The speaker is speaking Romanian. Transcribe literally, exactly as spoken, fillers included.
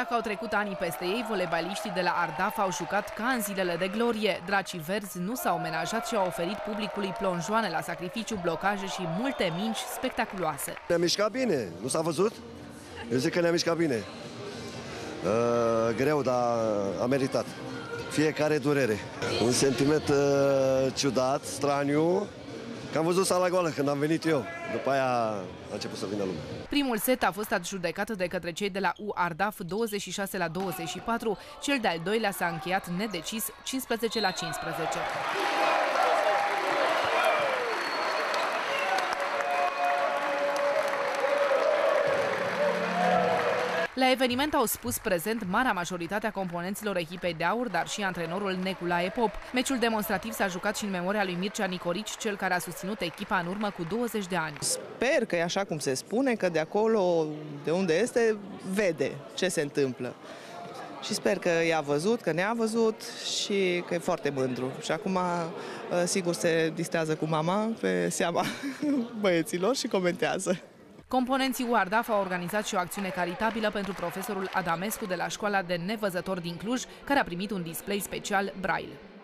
Dacă au trecut anii peste ei, voleibaliștii de la Ardaf au jucat ca în zilele de glorie. Dracii verzi nu s-au menajat și au oferit publicului plonjoane la sacrificiu, blocaje și multe mingi spectaculoase. Ne-am mișcat bine, nu s-a văzut? Eu zic că ne-am mișcat bine. Uh, greu, dar a meritat. Fiecare durere. Un sentiment uh, ciudat, straniu, că am văzut sala goală când am venit eu. După aia a început să vină lumea. Primul set a fost adjudecat de către cei de la U Ardaf douăzeci și șase la douăzeci și patru, cel de-al doilea s-a încheiat nedecis cincisprezece la cincisprezece. La eveniment au spus prezent marea majoritate a componenților echipei de aur, dar și antrenorul Nicolae Pop. Meciul demonstrativ s-a jucat și în memoria lui Mircea Nicorici, cel care a susținut echipa în urmă cu douăzeci de ani. Sper că e așa cum se spune, că de acolo, de unde este, vede ce se întâmplă. Și sper că i-a văzut, că ne-a văzut și că e foarte mândru. Și acum, sigur, se distrează cu mama pe seama băieților și comentează. Componenții U Ardaf au organizat și o acțiune caritabilă pentru profesorul Adamescu de la școala de nevăzători din Cluj, care a primit un display special Braille.